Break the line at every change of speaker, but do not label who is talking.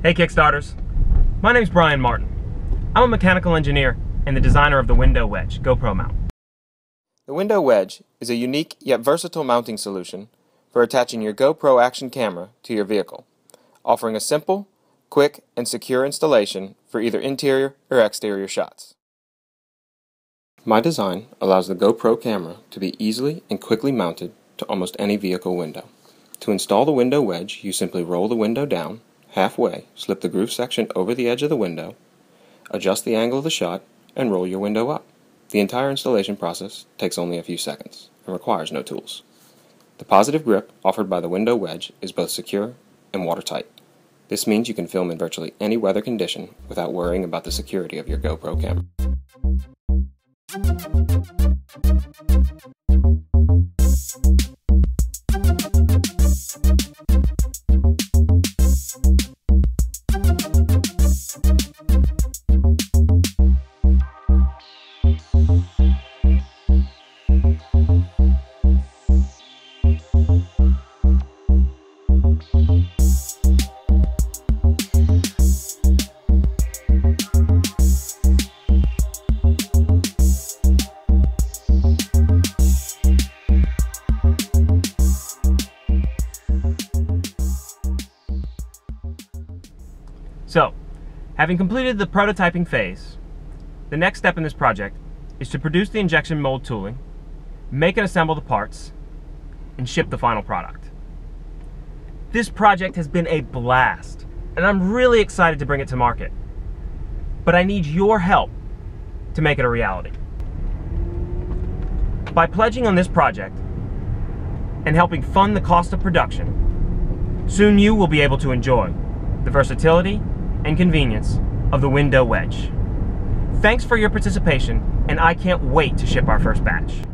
Hey Kickstarters, my name's Brian Martin. I'm a mechanical engineer and the designer of the Window-Wedge GoPro mount.
The Window-Wedge is a unique yet versatile mounting solution for attaching your GoPro action camera to your vehicle, offering a simple, quick, and secure installation for either interior or exterior shots. My design allows the GoPro camera to be easily and quickly mounted to almost any vehicle window. To install the Window-Wedge, you simply roll the window down halfway, slip the groove section over the edge of the window, adjust the angle of the shot, and roll your window up. The entire installation process takes only a few seconds and requires no tools. The positive grip offered by the Window-Wedge is both secure and watertight. This means you can film in virtually any weather condition without worrying about the security of your GoPro camera.
So, having completed the prototyping phase, the next step in this project is to produce the injection mold tooling, make and assemble the parts, and ship the final product. This project has been a blast, and I'm really excited to bring it to market. But I need your help to make it a reality. By pledging on this project and helping fund the cost of production, soon you will be able to enjoy the versatility and convenience of the Window-Wedge. Thanks for your participation, and I can't wait to ship our first batch.